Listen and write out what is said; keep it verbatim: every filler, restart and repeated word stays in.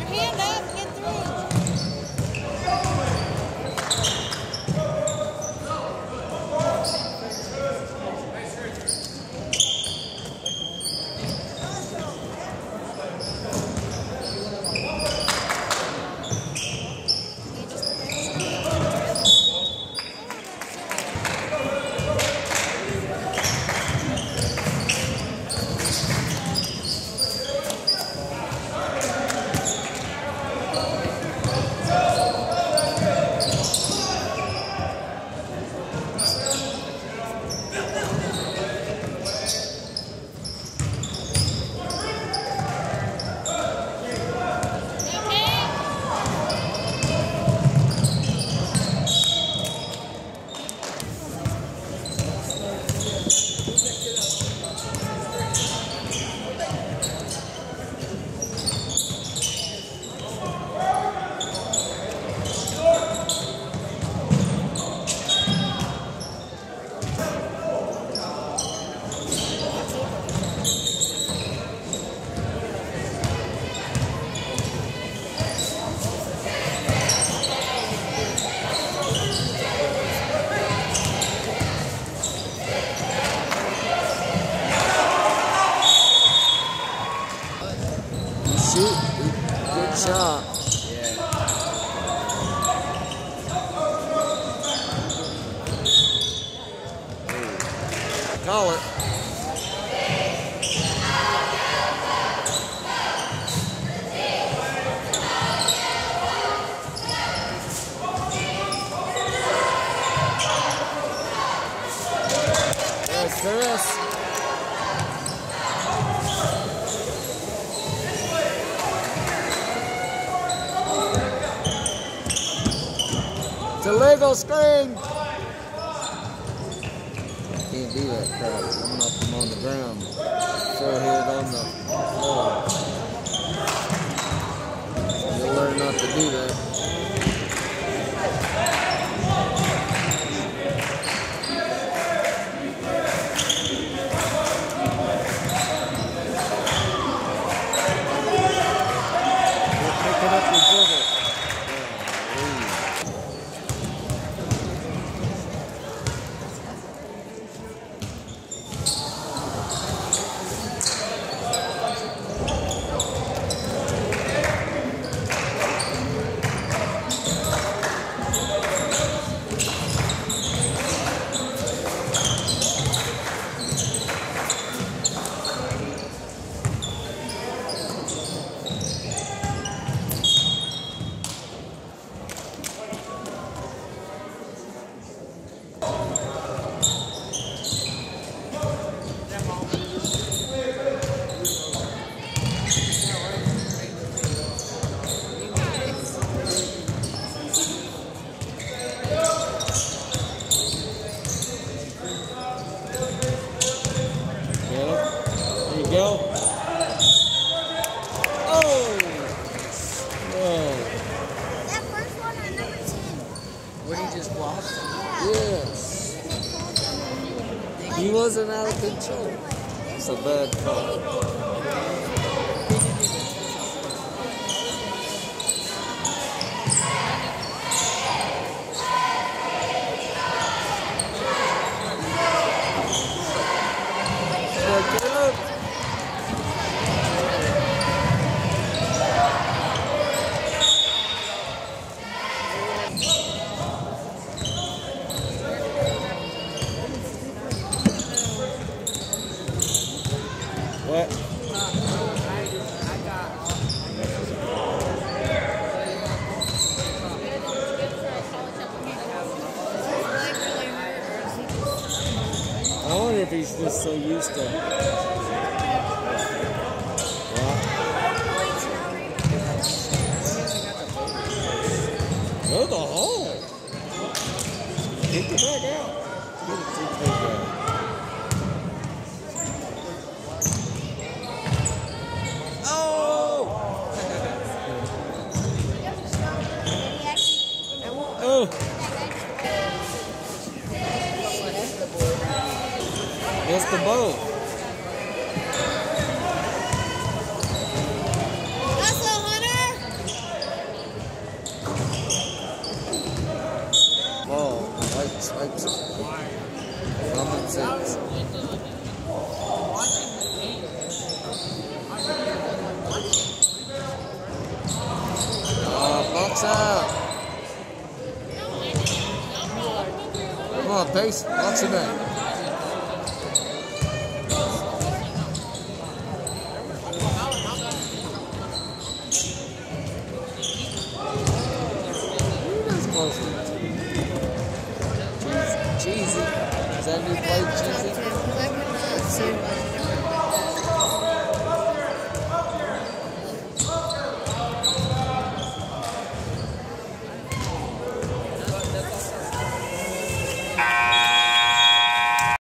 hand up, get through. Shoot. Good shot. Yeah. Call it. There's Chris. It's a legal screen. Can't do that crap. I'm gonna put him on the ground. Forehead on the floor. You'll learn not to do that. You're picking up your dribble. Go. Oh! Whoa. That first one on number ten. What he just blocked? Yes. He wasn't out of control. It's a bad call. What? I wonder if he's just so used to. Go the hole. Kick it back out. Get it too big out. Oh! It's the boat. Hustle, Hunter! box out. Come on, Pace. Box it back. That's close. Cheesy. Is that new play, Cheesy? Cheesy.